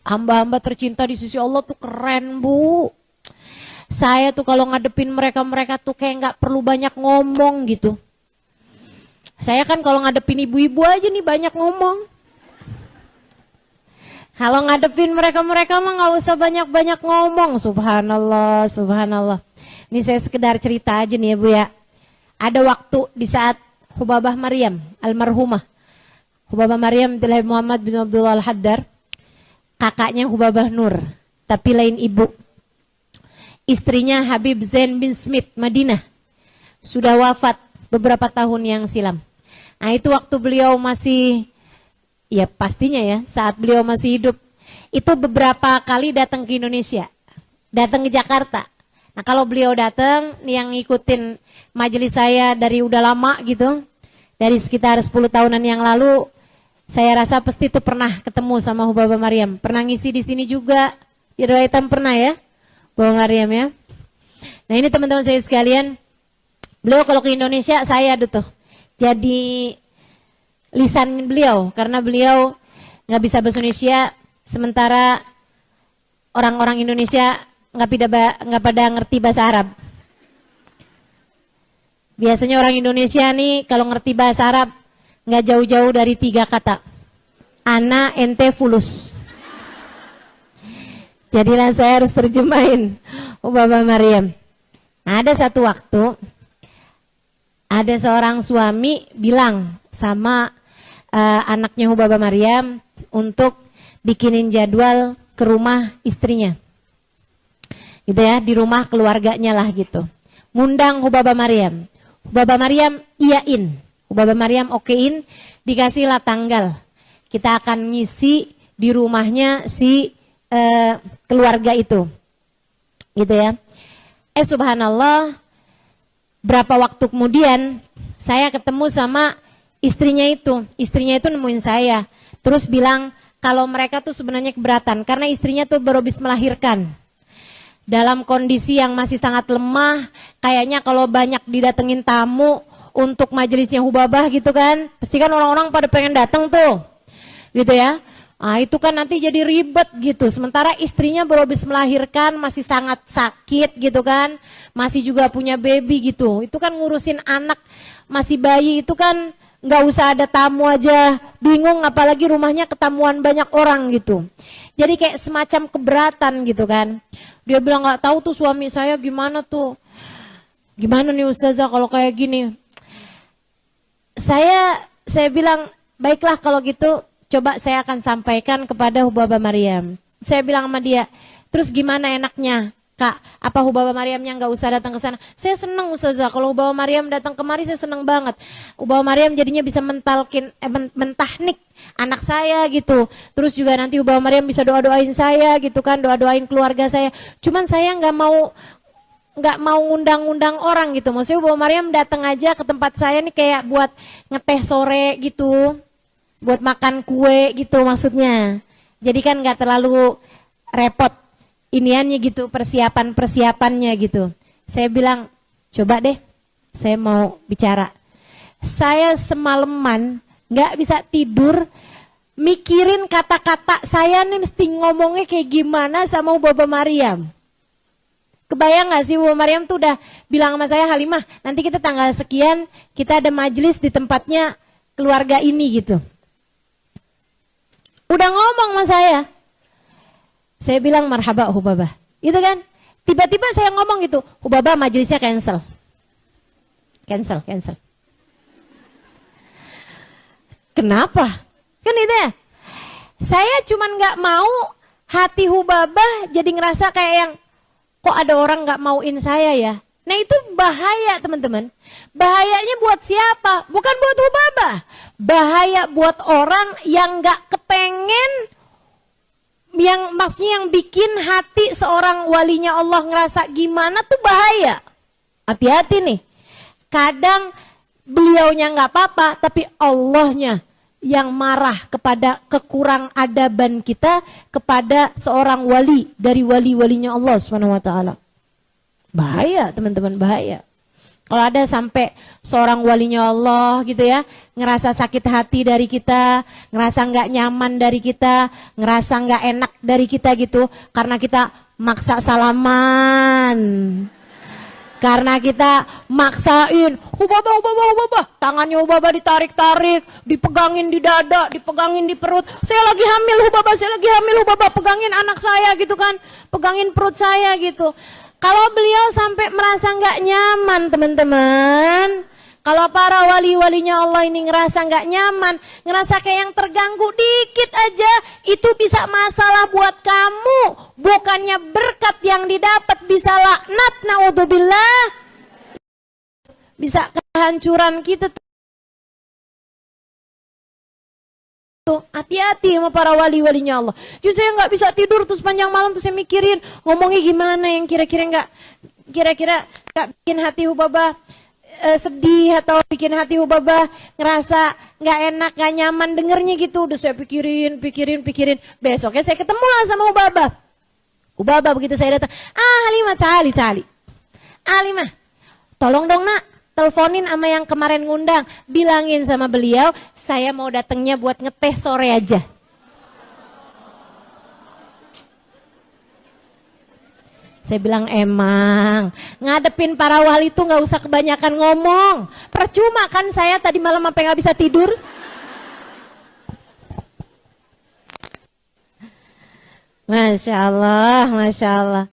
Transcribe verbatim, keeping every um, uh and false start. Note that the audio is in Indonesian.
hamba-hamba tercinta di sisi Allah tuh keren, Bu. Saya tuh kalau ngadepin mereka-mereka tuh kayak nggak perlu banyak ngomong gitu. Saya kan kalau ngadepin ibu-ibu aja nih banyak ngomong. Kalau ngadepin mereka-mereka mah nggak usah banyak-banyak ngomong. Subhanallah, subhanallah. Ini saya sekedar cerita aja nih ya Bu ya. Ada waktu di saat Hubabah Maryam, almarhumah. Hubabah Maryam adalah Muhammad bin Abdullah Al-Haddar. Kakaknya Hubabah Nur, tapi lain ibu. Istrinya Habib Zain bin Smith, Madinah. Sudah wafat beberapa tahun yang silam. Nah itu waktu beliau masih, ya pastinya ya, saat beliau masih hidup. Itu beberapa kali datang ke Indonesia. Datang ke Jakarta. Nah kalau beliau datang, nih yang ngikutin majelis saya dari udah lama gitu. Dari sekitar sepuluh tahunan yang lalu, saya rasa pasti itu pernah ketemu sama Hubabah Maryam. Pernah ngisi di sini juga. Di Royatan pernah ya. Hubabah Maryam ya. Nah ini teman-teman saya sekalian. Beliau kalau ke Indonesia saya ada tuh. Jadi lisan beliau. Karena beliau nggak bisa bahasa Indonesia. Sementara orang-orang Indonesia nggak pada, nggak pada ngerti bahasa Arab. Biasanya orang Indonesia nih kalau ngerti bahasa Arab nggak jauh-jauh dari tiga kata. Ana, ente, fulus. Jadilah saya harus terjemahin Hubabah Maryam. Nah, ada satu waktu ada seorang suami bilang sama uh, anaknya Hubabah Maryam untuk bikinin jadwal ke rumah istrinya. Gitu ya, di rumah keluarganya lah gitu. Ngundang Hubabah Maryam. Hubabah Maryam iyain. Hubabah Maryam okein, dikasihlah tanggal. Kita akan ngisi di rumahnya si uh, keluarga itu. Gitu ya. Eh subhanallah, berapa waktu kemudian saya ketemu sama istrinya itu. Istrinya itu nemuin saya. Terus bilang kalau mereka tuh sebenarnya keberatan. Karena istrinya tuh baru habis melahirkan. Dalam kondisi yang masih sangat lemah. Kayaknya kalau banyak didatengin tamu untuk majelisnya Hubabah gitu kan. Pasti kan orang-orang pada pengen datang tuh. Gitu ya. Nah itu kan nanti jadi ribet gitu. Sementara istrinya baru habis melahirkan, masih sangat sakit gitu kan. Masih juga punya baby gitu. Itu kan ngurusin anak masih bayi itu kan nggak usah ada tamu aja. Bingung apalagi rumahnya ketamuan banyak orang gitu. Jadi kayak semacam keberatan gitu kan. Dia bilang nggak tahu tuh suami saya gimana tuh. Gimana nih Ustazah kalau kayak gini. Saya saya bilang baiklah kalau gitu. Coba saya akan sampaikan kepada Hubabah Maryam. Saya bilang sama dia, terus gimana enaknya? Kak, apa Hubabah Maryamnya nggak usah datang ke sana? Saya senang Ustazah, kalau Hubabah Maryam datang kemari saya senang banget. Hubabah Maryam jadinya bisa mentalkin, eh, mentahnik anak saya gitu. Terus juga nanti Hubabah Maryam bisa doa-doain saya gitu kan, doa-doain keluarga saya. Cuman saya nggak mau nggak mau ngundang-undang orang gitu. Maksudnya Hubabah Maryam datang aja ke tempat saya nih kayak buat ngeteh sore gitu. Buat makan kue gitu maksudnya. Jadi kan gak terlalu repot iniannya gitu, persiapan-persiapannya gitu. Saya bilang, coba deh saya mau bicara. Saya semalaman gak bisa tidur mikirin kata-kata saya nih mesti ngomongnya kayak gimana sama Hubabah Maryam. Kebayang gak sih Hubabah Maryam tuh udah bilang sama saya, Halimah nanti kita tanggal sekian kita ada majelis di tempatnya keluarga ini gitu. Udah ngomong sama saya. Saya bilang marhaba Hubabah. Gitu kan. Tiba-tiba saya ngomong gitu. Hubabah majelisnya cancel. Cancel, cancel. Kenapa? Kan itu ya. Saya cuman gak mau hati Hubabah jadi ngerasa kayak yang kok ada orang gak mauin saya ya. Nah itu bahaya teman-teman. Bahayanya buat siapa? Bukan buat Hubabah. Bahaya buat orang yang gak kepengen, yang maksudnya yang bikin hati seorang walinya Allah ngerasa gimana tuh bahaya. Hati-hati nih. Kadang beliaunya gak apa-apa, tapi Allahnya yang marah kepada kekurang adaban kita kepada seorang wali dari wali-walinya Allah subhanahu wa taala. Bahaya teman-teman, bahaya. Kalau ada sampai seorang walinya Allah gitu ya, ngerasa sakit hati dari kita, ngerasa nggak nyaman dari kita, ngerasa nggak enak dari kita gitu, karena kita maksa salaman. Karena kita maksain, hubaba, hubaba, hubaba, tangannya hubaba ditarik-tarik, dipegangin di dada, dipegangin di perut. Saya lagi hamil hubaba, saya lagi hamil hubaba, pegangin anak saya gitu kan, pegangin perut saya gitu. Kalau beliau sampai merasa nggak nyaman teman-teman, kalau para wali-walinya Allah ini ngerasa nggak nyaman, ngerasa kayak yang terganggu dikit aja, itu bisa masalah buat kamu. Bukannya berkat yang didapat, bisa laknat, naudzubillah. Bisa kehancuran kita. Hati-hati sama para wali-walinya Allah. Justru saya nggak bisa tidur terus panjang malam terus saya mikirin ngomongnya gimana yang kira-kira nggak, kira-kira nggak bikin hati hubaba sedih atau bikin hati hubaba ngerasa nggak enak, nggak nyaman dengernya gitu. Udah saya pikirin, pikirin, pikirin. Besoknya saya ketemu lah sama hubaba. Hubaba begitu saya datang, ah Halimah, tali, tali. Halimah, tolong dong nak, teleponin sama yang kemarin ngundang. Bilangin sama beliau, saya mau datangnya buat ngeteh sore aja. Saya bilang emang ngadepin para wali itu nggak usah kebanyakan ngomong. Percuma kan saya tadi malam sampai nggak bisa tidur. Masya Allah, Masya Allah.